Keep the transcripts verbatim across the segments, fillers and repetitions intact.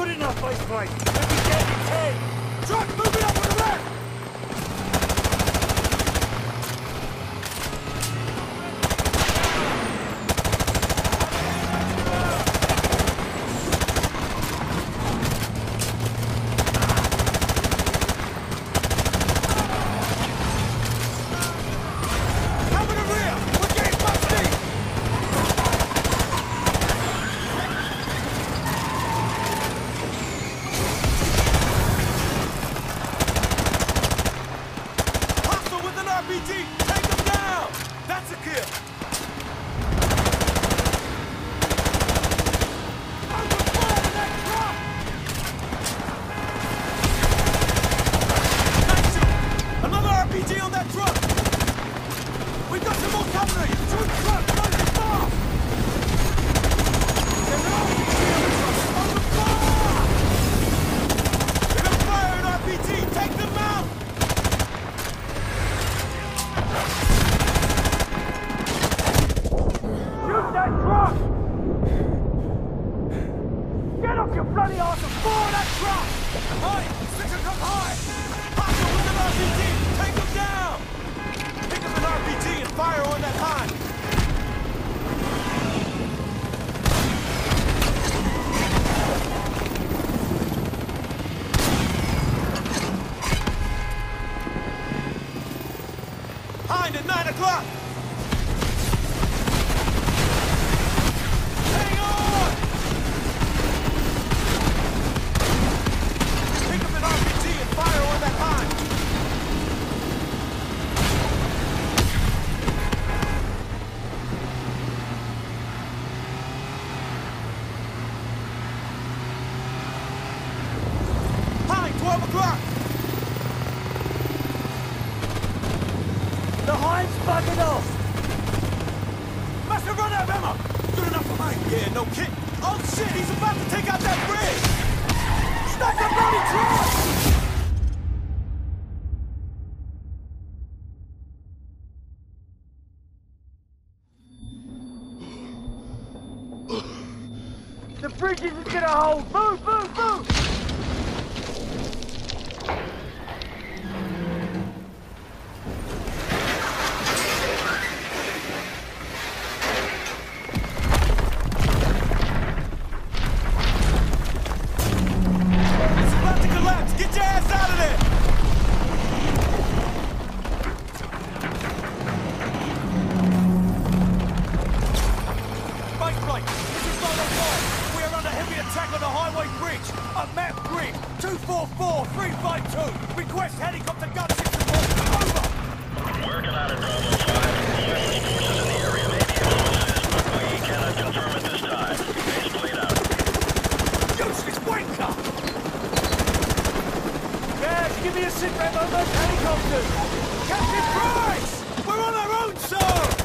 Good enough, faceplate. Let me get it, ten. Truck moving up on the left. The bridge isn't gonna hold! Move, move, move! It's about to collapse! Get your ass out of there! Base plate! This is Solo five! We are under heavy attack on the highway bridge! A map grid! two four four three five two! Request helicopter gunship support! Over! Working on it, Bravo five. Friendly forces in the area may be able to assist, but we cannot confirm at this time. Base plate out. Useless wanker! Guys, give me a sit rep on those helicopters! Captain Price! We're on our own, sir!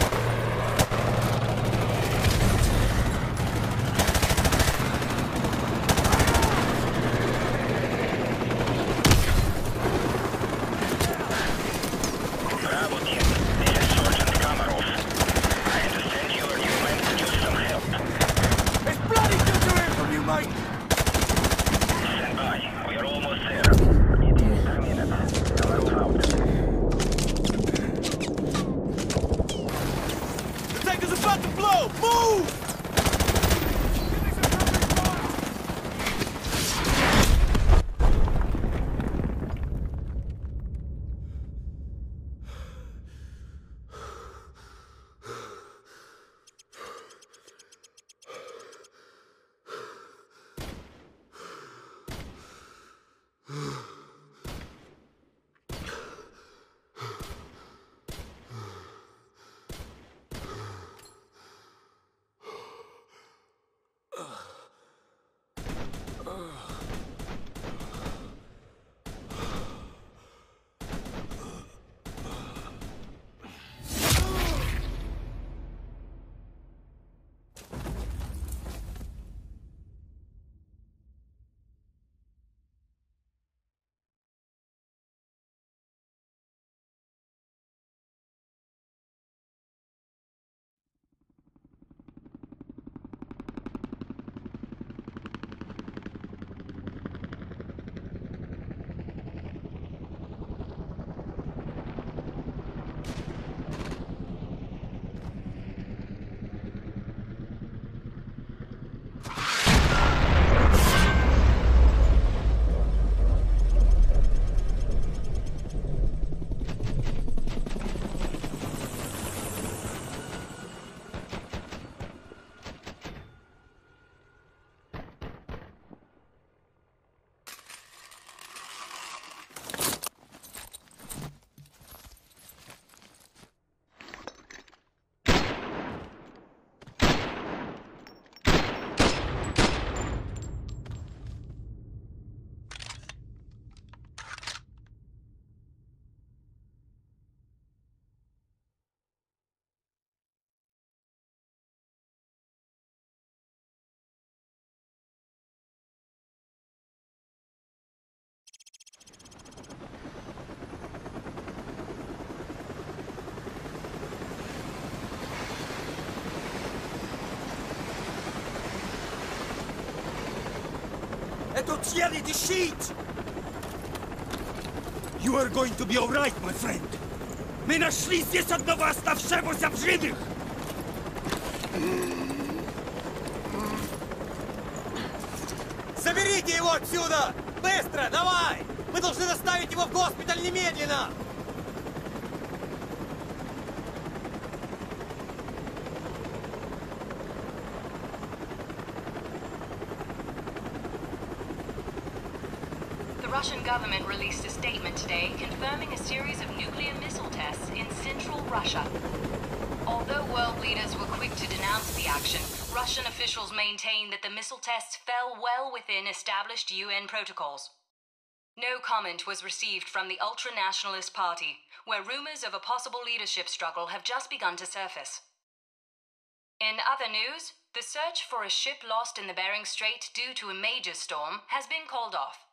Это цели the sheet! You are going to be alright, my friend. Мы нашли здесь одного оставшегося в живых! Заберите его отсюда! Быстро, давай! Мы должны доставить его в госпиталь немедленно! The Russian government released a statement today confirming a series of nuclear missile tests in central Russia. Although world leaders were quick to denounce the action, Russian officials maintain that the missile tests fell well within established U N protocols. No comment was received from the ultra-nationalist party, where rumors of a possible leadership struggle have just begun to surface. In other news, the search for a ship lost in the Bering Strait due to a major storm has been called off.